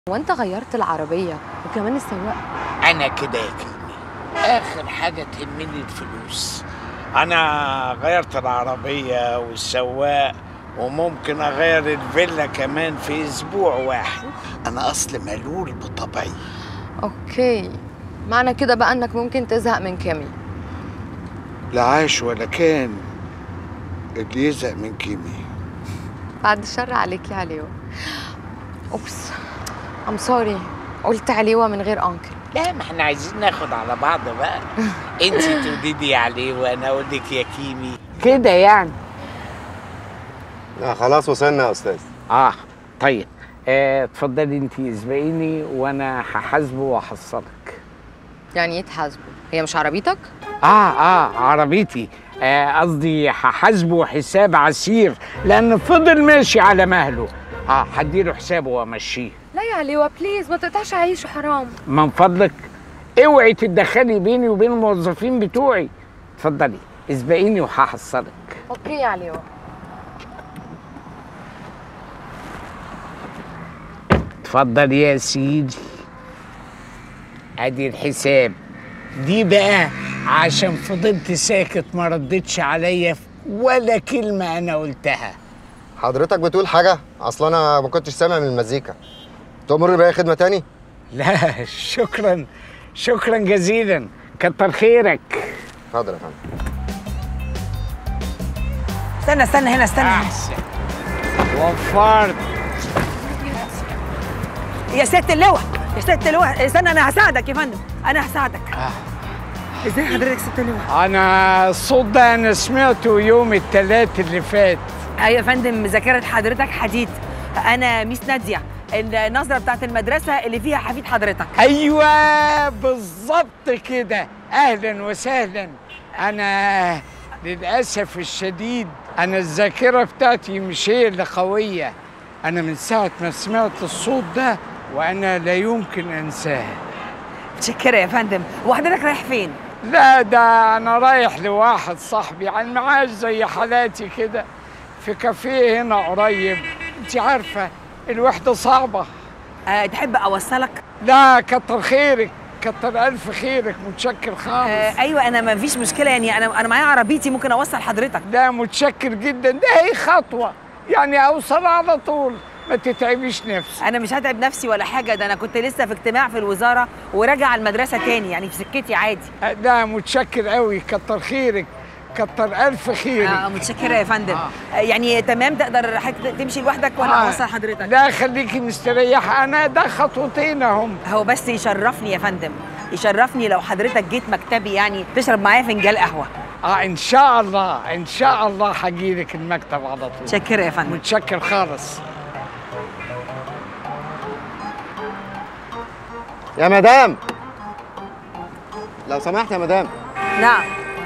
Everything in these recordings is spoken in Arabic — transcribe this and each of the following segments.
هو انت غيرت العربية وكمان السواق؟ انا كده يا كيمي، اخر حاجه تهمني الفلوس. انا غيرت العربيه والسواق وممكن اغير الفيلا كمان في اسبوع واحد. انا اصل ملول بطبعي. اوكي، معنى كده بقى انك ممكن تزهق من كيمي. لا عاش ولا كان اللي يزهق من كيمي. بعد الشر عليك يا عليوة. اوبس، ام سوري، قلت عليوة من غير انكل. لا، ما احنا عايزين ناخد على بعض بقى. انت تقولي لي عليه وانا اقول لك يا كيمي كده يعني. خلاص وصلنا يا استاذ. طيب، اتفضلي انت اسبقيني وانا هحاسبه واحصلك. يعني ايه تحاسبه؟ هي مش عربيتك؟ عربيتي. قصدي هحاسبه حساب عسير لان فضل ماشي على مهله. هديله حسابه وامشيه. لا يا عليوة بليز، ما تقطعش عيشه، حرام. من فضلك اوعي تتدخلي بيني وبين الموظفين بتوعي. اتفضلي اسبقيني وهحصلك. اوكي يا عليوة. اتفضل يا سيدي، ادي الحساب. دي بقى عشان فضلت ساكت ما ردتش عليا ولا كلمة انا قلتها. حضرتك بتقول حاجه؟ اصل انا ما كنتش سامع من المزيكا. تأمر بأي خدمه تاني؟ لا شكرا، شكرا جزيلا، كتر خيرك. حاضر يا فندم. استنى هنا، استنى. احسن، وفرت. يا ست اللواء، يا ست اللواء، استنى، انا هساعدك يا فندم، انا هساعدك. ازاي حضرتك ست اللواء؟ انا الصوت ده انا سمعته يوم الثلاث اللي فات. ايوه يا فندم، ذاكره حضرتك حديد. انا ميس ناديه، النظره بتاعت المدرسه اللي فيها حفيد حضرتك. ايوه بالظبط كده، اهلا وسهلا. انا للاسف الشديد انا الذاكره بتاعتي مش هي اللي قويه. انا من ساعه ما سمعت الصوت ده وانا لا يمكن انساه. متشكره يا فندم. وحضرتك رايح فين؟ لا ده انا رايح لواحد صاحبي على المعاش زي حالاتي كده، في كافيه هنا قريب. انت عارفه الوحده صعبه. تحب اوصلك؟ لا كتر خيرك، كتر الف خيرك، متشكر خالص. ايوه انا ما فيش مشكله، يعني انا معايا عربيتي، ممكن اوصل حضرتك. لا متشكر جدا، ده هي خطوه يعني اوصل على طول، ما تتعبيش نفسك. انا مش هتعب نفسي ولا حاجه، ده انا كنت لسه في اجتماع في الوزاره وراجع المدرسه تاني، يعني في سكتي عادي. لا متشكر قوي، كتر خيرك، كتر الف خيرك. متشكره يا فندم. يعني تمام، تقدر حضرتك تمشي لوحدك ولا اوصل حضرتك؟ لا خليكي مستريحه، انا ده خطوتين اهم. هو بس يشرفني يا فندم، يشرفني لو حضرتك جيت مكتبي، يعني تشرب معايا فنجان قهوه. ان شاء الله، ان شاء الله هجيلك المكتب على طول. متشكره يا فندم. متشكر خالص. يا مدام، لو سمحت يا مدام. نعم.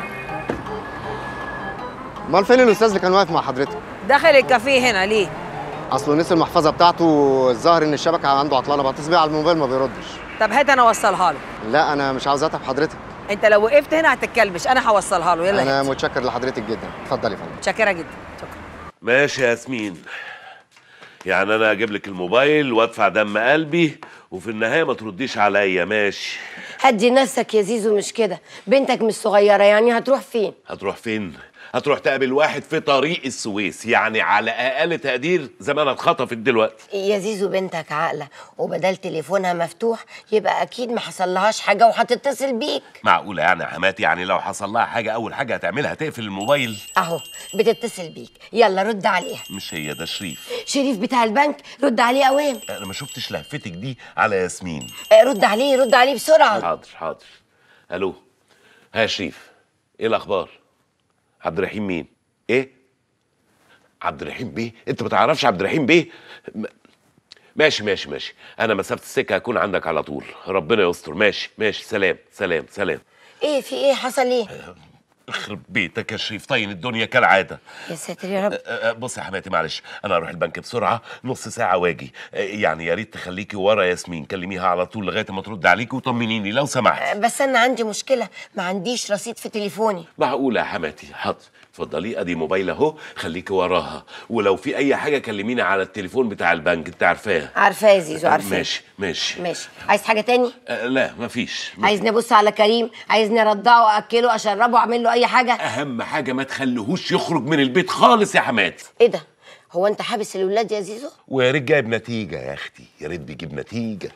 امال فين الاستاذ اللي كان واقف مع حضرتك؟ دخل الكافيه هنا ليه؟ اصله نسي المحفظه بتاعته، الظاهر ان الشبكه عنده عطلانه، بتصل بيه على الموبايل ما بيردش. طب هات انا اوصلها له. لا انا مش عاوز اتعب حضرتك. انت لو وقفت هنا هتتكلبش، انا هوصلها له. يلا انا هات. متشكر لحضرتك جدا، اتفضلي يا فندم. متشكره جدا، شكرا. ماشي يا ياسمين، يعني انا اجيب لك الموبايل وادفع دم قلبي وفي النهايه ما ترديش عليا، ماشي؟ هدي نفسك يا زيزو، مش كده؟ بنتك مش صغيرة، يعني هتروح فين؟ هتروح فين؟ هتروح تقابل واحد في طريق السويس، يعني على اقل تقدير زمانها اتخطفت دلوقتي. يا زيزو بنتك عاقلة، وبدل تليفونها مفتوح يبقى أكيد ما حصلهاش حاجة وهتتصل بيك. معقوله يعني يا حماتي؟ يعني لو حصل لها حاجه اول حاجه هتعملها تقفل الموبايل؟ أهو بتتصل بيك، يلا رد عليها. مش هي ده شريف؟ شريف بتاع البنك، رد عليه أوام. انا ما شفتش لهفتك دي على ياسمين. رد عليه، رد عليه بسرعة. حاضر حاضر. الو، ها يا شريف، ايه الاخبار؟ عبد الرحيم مين؟ ايه؟ عبد الرحيم بيه؟ انت ما تعرفش عبد الرحيم بيه؟ ماشي ماشي ماشي، انا مسافه السكه هكون عندك على طول، ربنا يستر. ماشي ماشي، سلام سلام سلام. إيه في إيه؟ حصل إيه؟ يخرب بيتك يا شريف، طين الدنيا كالعاده. يا ساتر يا رب. بص يا حماتي معلش، انا هروح البنك بسرعه، نص ساعه واجي. يعني يا ريت تخليكي ورا ياسمين، كلميها على طول لغايه ما ترد عليكي وطمنيني لو سمحت. بس أنا عندي مشكلة، ما عنديش رصيد في تليفوني. معقوله يا حماتي؟ حاضر، اتفضلي ادي موبايل اهو، خليكي وراها، ولو في اي حاجه كلميني على التليفون بتاع البنك، انت عارفاه. عارفاه يا زيزو، عارفاه. ماشي ماشي ماشي. عايز حاجه تاني؟ لا مفيش. عايزني ابص على كريم؟ عايزني ارضعه واكله اشربه اعمل له اي حاجه؟ اهم حاجه ما تخليهوش يخرج من البيت خالص يا حماد. ايه ده؟ هو انت حابس الولاد يا زيزو؟ ويا ريت جايب نتيجه يا اختي، يا ريت بيجيب نتيجه.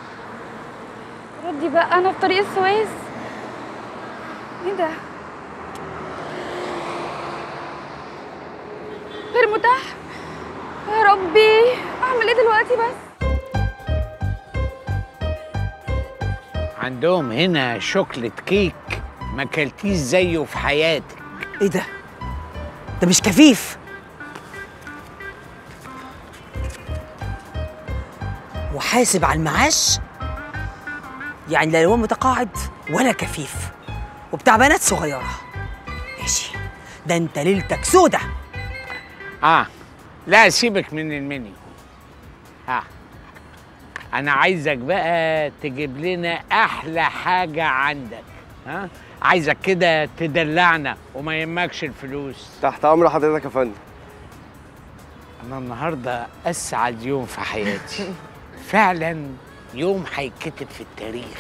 ردي بقى، انا في طريق السويس. ايه ده؟ غير متاح. يا ربي اعمل ايه دلوقتي بس؟ عندهم هنا شوكليت كيك ما كلتيش زيه في حياتك. ايه ده؟ ده مش كفيف. وحاسب على المعاش، يعني لا هو متقاعد ولا كفيف، وبتاع بنات صغيره. ماشي، ده انت ليلتك سودة. لا سيبك من المنيو. انا عايزك بقى تجيب لنا احلى حاجه عندك. عايزك كده تدلعنا وما يهمكش الفلوس. تحت امر حضرتك يا فندم. انا النهارده اسعد يوم في حياتي. فعلا يوم هيتكتب في التاريخ.